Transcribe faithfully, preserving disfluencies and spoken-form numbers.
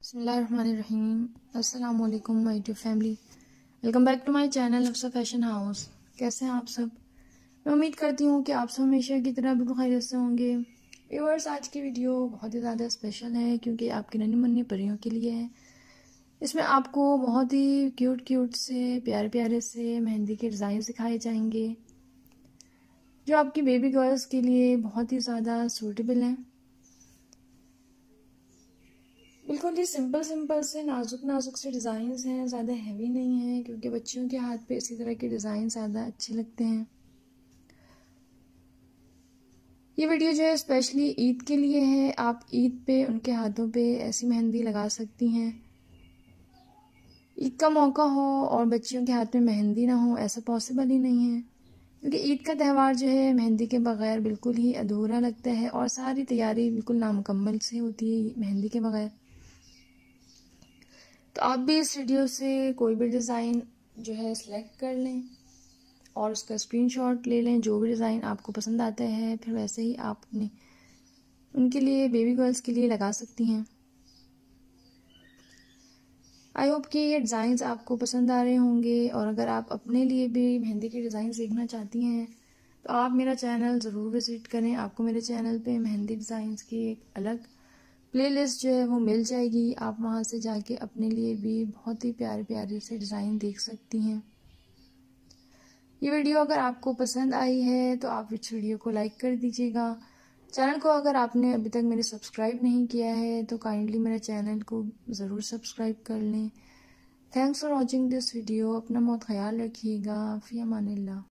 बिस्मिल्लाहिर्रहमानिर्रहीम। अस्सलाम वालेकुम my dear family, welcome back to my channel Hafsa fashion house. कैसे हैं आप सब? मैं उम्मीद करती हूँ कि आप सब हमेशा की तरह बिल्कुल खैरियत से होंगे। व्यूअर्स, आज की वीडियो बहुत ही ज़्यादा स्पेशल है क्योंकि आपकी नन्ही मुन्नी परियों के लिए है। इसमें आपको बहुत ही क्यूट क्यूट से प्यारे प्यारे से मेहंदी के डिज़ाइन सिखाए जाएंगे जो आपकी बेबी गर्ल्स के लिए बहुत ही ज़्यादा सूटेबल हैं। बिल्कुल ही सिंपल सिंपल से नाजुक नाजुक से डिज़ाइंस हैं, ज़्यादा हैवी नहीं है क्योंकि बच्चियों के हाथ पे इसी तरह के डिज़ाइन ज़्यादा अच्छे लगते हैं। ये वीडियो जो है स्पेशली ईद के लिए है। आप ईद पे उनके हाथों पे ऐसी मेहंदी लगा सकती हैं। ईद का मौका हो और बच्चियों के हाथ में मेहंदी ना हो, ऐसा पॉसिबल ही नहीं है क्योंकि ईद का त्यौहार जो है मेहंदी के बगैर बिल्कुल ही अधूरा लगता है और सारी तैयारी बिल्कुल नामुकम्मल से होती है मेहंदी के बगैर। तो आप भी इस वीडियो से कोई भी डिज़ाइन जो है सिलेक्ट कर लें और उसका स्क्रीनशॉट ले लें। जो भी डिज़ाइन आपको पसंद आता है फिर वैसे ही आप अपने उनके लिए बेबी गर्ल्स के लिए लगा सकती हैं। आई होप कि ये डिज़ाइंस आपको पसंद आ रहे होंगे और अगर आप अपने लिए भी मेहंदी के डिज़ाइन सीखना चाहती हैं तो आप मेरा चैनल ज़रूर विज़िट करें। आपको मेरे चैनल पे मेहंदी डिज़ाइंस की एक अलग प्लेलिस्ट जो है वो मिल जाएगी। आप वहाँ से जाके अपने लिए भी बहुत ही प्यारे प्यारे से डिज़ाइन देख सकती हैं। ये वीडियो अगर आपको पसंद आई है तो आप इस वीडियो को लाइक कर दीजिएगा। चैनल को अगर आपने अभी तक मेरे सब्सक्राइब नहीं किया है तो काइंडली मेरे चैनल को ज़रूर सब्सक्राइब कर लें। Thanks for watching this video. अपना बहुत ख्याल रखिएगा। फ़ी अमानिल्लाह।